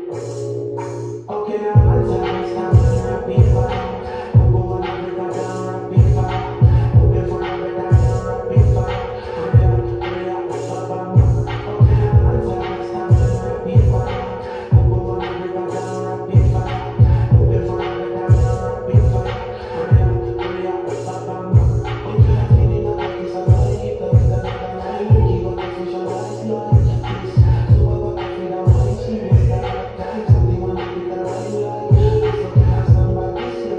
Okay, now I'm time, it's time to rapid fire. I'm going to break it down rapid fire. Moving from rapid down rapid fire. Hurry up, bam. Okay, now I'm time, it's time to rapid fire. I'm going to break it down rapid fire. Moving from rapid down rapid fire. Hurry up, bam. Okay, I'm feeling like it's a light, like keep on the socialize like this. So I got to feel that way, she was like something when I get that right, like. So can I stand by this?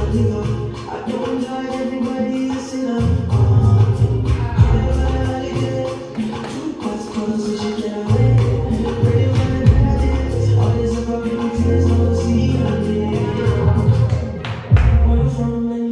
I don't judge everybody a sinner. Two parts close, so she get away. Ready for the bad all this about people feels no see. Where from